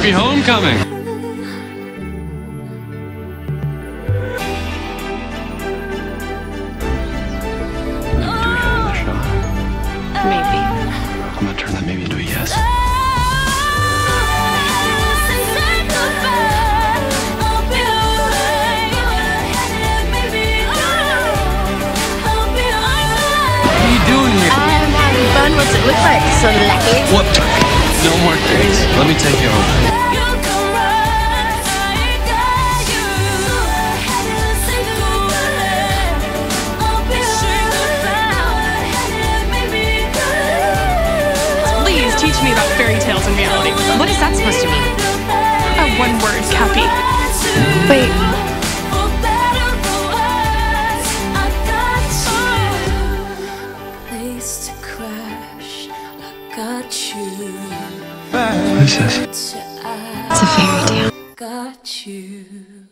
Happy homecoming! Do we have another shot? Maybe. I'm gonna turn that maybe into a yes. What are you doing here? I'm having fun. What's it look like? So lucky. What? No more dates. Let me take you home. Please teach me about fairy tales and reality. What is that supposed to mean? One word, Cappie. Wait. What is this? It's a fairy tale. Got you.